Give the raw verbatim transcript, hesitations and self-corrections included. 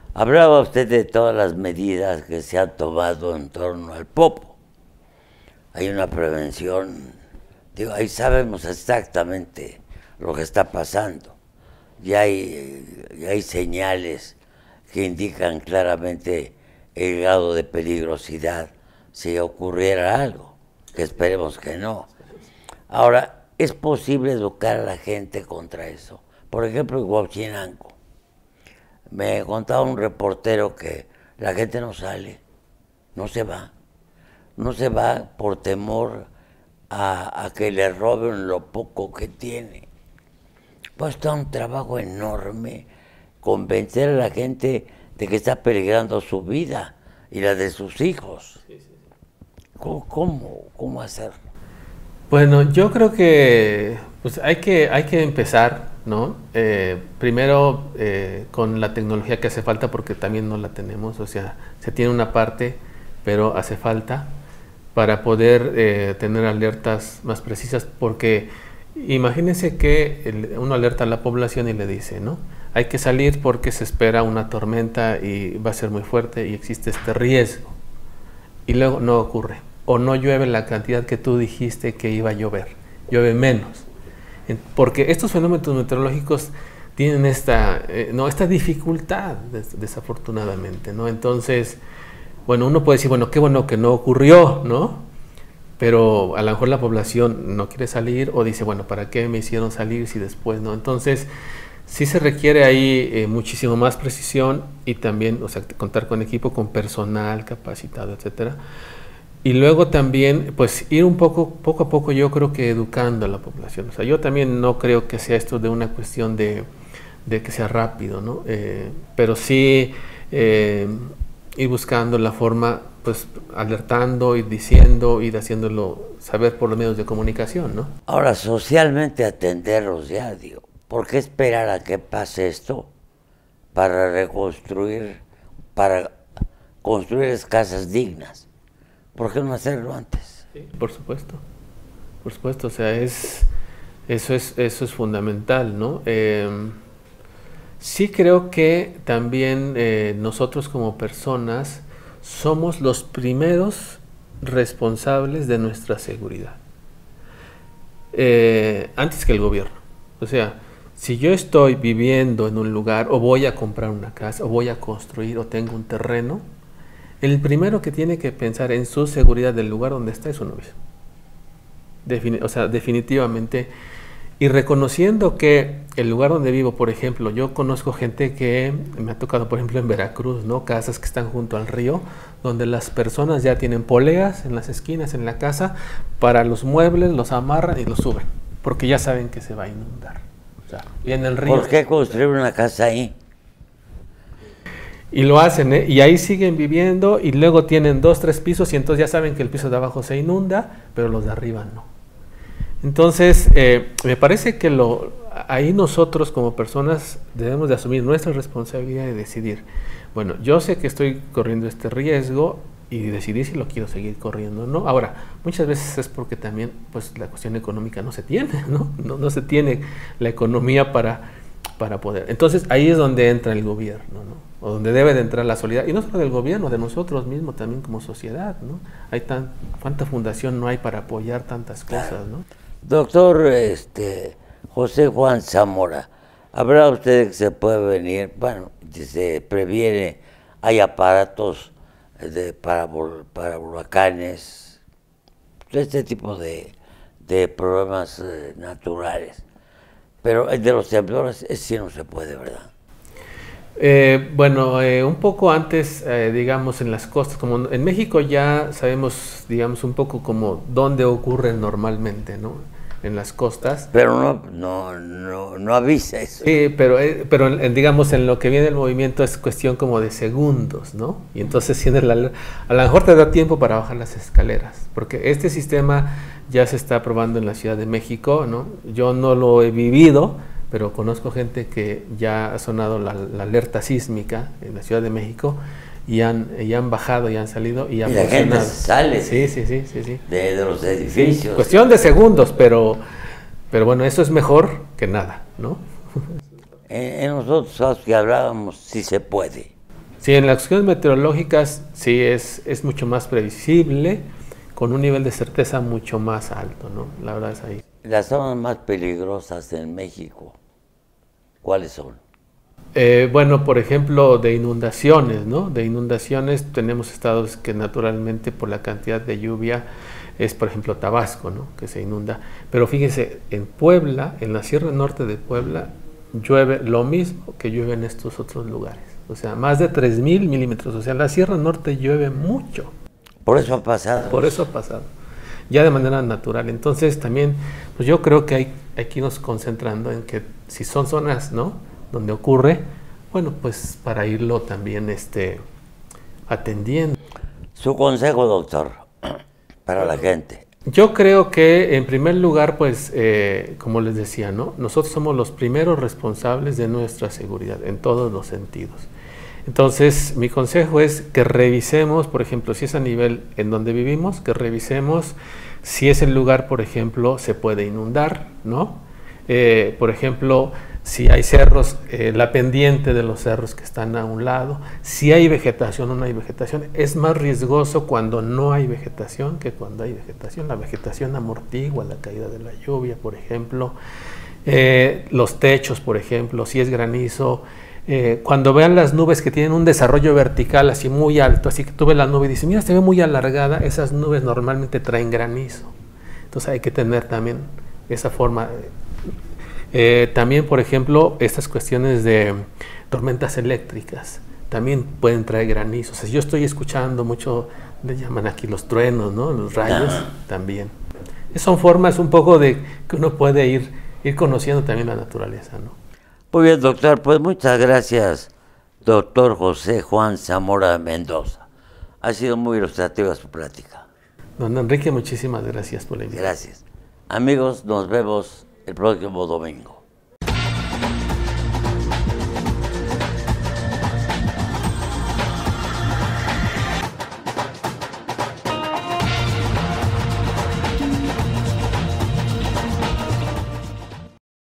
Hablaba usted de todas las medidas que se han tomado en torno al popo. Hay una prevención, digo, ahí sabemos exactamente lo que está pasando. Ya hay, ya hay señales que indican claramente el grado de peligrosidad si ocurriera algo, que esperemos que no. Ahora, ¿es posible educar a la gente contra eso? Por ejemplo, en Huachinango, me contaba un reportero que la gente no sale, no se va, no se va por temor a, a que le roben lo poco que tiene. Pues está un trabajo enorme convencer a la gente de que está peligrando su vida y la de sus hijos. ¿Cómo, cómo, cómo hacerlo? Bueno, yo creo que pues hay que, hay que empezar, ¿no? Eh, primero eh, con la tecnología que hace falta, porque también no la tenemos, o sea, se tiene una parte, pero hace falta para poder eh, tener alertas más precisas, porque imagínense que el, uno alerta a la población y le dice, ¿no? Hay que salir porque se espera una tormenta y va a ser muy fuerte y existe este riesgo. Y luego no ocurre. O no llueve la cantidad que tú dijiste que iba a llover. Llueve menos. Porque estos fenómenos meteorológicos tienen esta, eh, no, esta dificultad, des, desafortunadamente, ¿no? Entonces, bueno, uno puede decir, bueno, qué bueno que no ocurrió, ¿no? Pero a lo mejor la población no quiere salir o dice, bueno, ¿para qué me hicieron salir si después no? Entonces, sí se requiere ahí eh, muchísimo más precisión y también, o sea, contar con equipo, con personal capacitado, etcétera. Y luego también, pues, ir un poco, poco a poco, yo creo que educando a la población. O sea, yo también no creo que sea esto de una cuestión de, de que sea rápido, ¿no? Eh, pero sí eh, ir buscando la forma, pues, alertando y diciendo, ir haciéndolo saber por los medios de comunicación, ¿no? Ahora, socialmente atenderlos ya, digo. ¿Por qué esperar a que pase esto para reconstruir, para construir casas dignas? ¿Por qué no hacerlo antes? Sí, por supuesto, por supuesto, o sea, es, eso, es, eso es fundamental, ¿no? Eh, sí creo que también eh, nosotros como personas somos los primeros responsables de nuestra seguridad, eh, antes que el gobierno. O sea, si yo estoy viviendo en un lugar o voy a comprar una casa o voy a construir o tengo un terreno, el primero que tiene que pensar en su seguridad del lugar donde está es uno mismo. Defini- o sea, definitivamente. Y reconociendo que el lugar donde vivo, por ejemplo, yo conozco gente que me ha tocado, por ejemplo, en Veracruz, ¿no? Casas que están junto al río, donde las personas ya tienen poleas en las esquinas, en la casa, para los muebles, los amarran y los suben, porque ya saben que se va a inundar. O sea, y en el río. ¿Por qué construir una casa ahí? Y lo hacen, ¿eh? Y ahí siguen viviendo y luego tienen dos, tres pisos y entonces ya saben que el piso de abajo se inunda, pero los de arriba no. Entonces, eh, me parece que lo, ahí nosotros como personas debemos de asumir nuestra responsabilidad de decidir, bueno, yo sé que estoy corriendo este riesgo y decidir si lo quiero seguir corriendo o no. Ahora, muchas veces es porque también pues la cuestión económica no se tiene, ¿no? No, no se tiene la economía para, para poder. Entonces, ahí es donde entra el gobierno, ¿no? O donde debe de entrar la solidaridad, y no solo del gobierno, de nosotros mismos también como sociedad, ¿no? Hay tan, ¿cuánta fundación no hay para apoyar tantas cosas, ¿no? Doctor este, José Juan Zamora, ¿habrá usted que se puede venir? Bueno, se previene, hay aparatos de, para, para huracanes, este tipo de, de problemas eh, naturales, pero el de los temblores ese sí no se puede, ¿verdad? Eh, bueno, eh, un poco antes, eh, digamos, en las costas, como en México ya sabemos, digamos, un poco como dónde ocurren normalmente, ¿no? En las costas. Pero no, no, no, no avisa eso. Sí, pero, eh, pero en, digamos, en lo que viene el movimiento es cuestión como de segundos, ¿no? Y entonces tiene la, a lo mejor te da tiempo para bajar las escaleras, porque este sistema ya se está probando en la Ciudad de México, ¿no? Yo no lo he vivido, pero conozco gente que ya ha sonado la, la alerta sísmica en la Ciudad de México y han, y han bajado y han salido y han y la funcionado. gente sale sí, sí, sí, sí, sí. De, de los edificios. Sí, cuestión de segundos, pero, pero bueno, eso es mejor que nada, ¿no? En, en nosotros que hablábamos, sí se puede. Sí, en las cuestiones meteorológicas sí es, es mucho más previsible, con un nivel de certeza mucho más alto, ¿no? La verdad es ahí. Las zonas más peligrosas en México, ¿cuáles son? Eh, bueno, por ejemplo, de inundaciones, ¿no? De inundaciones tenemos estados que naturalmente por la cantidad de lluvia es, por ejemplo, Tabasco, ¿no? Que se inunda. Pero fíjense, en Puebla, en la Sierra Norte de Puebla, llueve lo mismo que llueve en estos otros lugares. O sea, más de tres mil milímetros. O sea, la Sierra Norte llueve mucho. Por eso ha pasado. Por eso ha pasado. Ya de manera natural. Entonces también, pues yo creo que hay, hay que irnos concentrando en que si son zonas, ¿no?, donde ocurre, bueno, pues para irlo también este, atendiendo. Su consejo, doctor, para la gente. Yo creo que en primer lugar, pues, eh, como les decía, ¿no?, nosotros somos los primeros responsables de nuestra seguridad en todos los sentidos. Entonces, mi consejo es que revisemos, por ejemplo, si es a nivel en donde vivimos, que revisemos si ese lugar, por ejemplo, se puede inundar, ¿no? Eh, por ejemplo, si hay cerros, eh, la pendiente de los cerros que están a un lado, si hay vegetación o no hay vegetación. Es más riesgoso cuando no hay vegetación que cuando hay vegetación. La vegetación amortigua la caída de la lluvia, por ejemplo. Eh, los techos, por ejemplo, si es granizo. Eh, cuando vean las nubes que tienen un desarrollo vertical así muy alto, así que tú ves la nube y dices, mira, se ve muy alargada, esas nubes normalmente traen granizo. Entonces hay que tener también esa forma. Eh, también, por ejemplo, estas cuestiones de tormentas eléctricas también pueden traer granizos. O sea, yo estoy escuchando mucho, le llaman aquí los truenos, ¿no?, los rayos también. Son formas un poco de que uno puede ir, ir conociendo también la naturaleza, ¿no? Muy bien, doctor, pues muchas gracias, doctor José Juan Zamora Mendoza. Ha sido muy ilustrativa su plática. Don Enrique, muchísimas gracias por la invitación. Gracias. Amigos, nos vemos el próximo domingo.